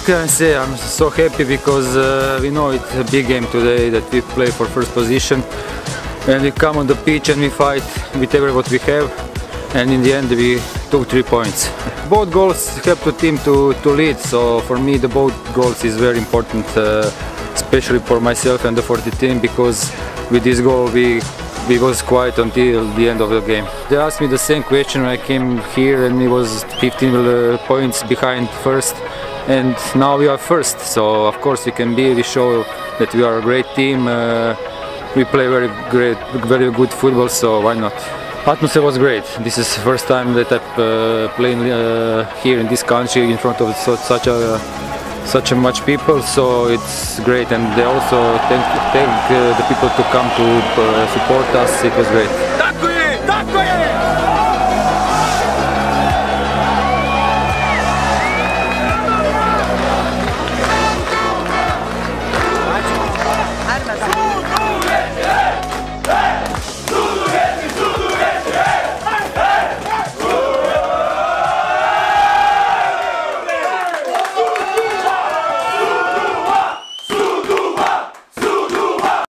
can I say? I'm so happy because we know it's a big game today that we play for first position, and we come on the pitch and we fight with everything what we have, and in the end we took 3 points. Both goals helped the team to lead, so for me the both goals is very important, especially for myself and for the team, because with this goal we was quiet until the end of the game. They asked me the same question when I came here, and it was 15 points behind first, and now we are first, so of course we show that we are a great team. We play very good football, so why not? Atmosphere was great. This is the first time that I'm playing here in this country in front of such a much people, so it's great, and they also thank the people to come to support us. It was great.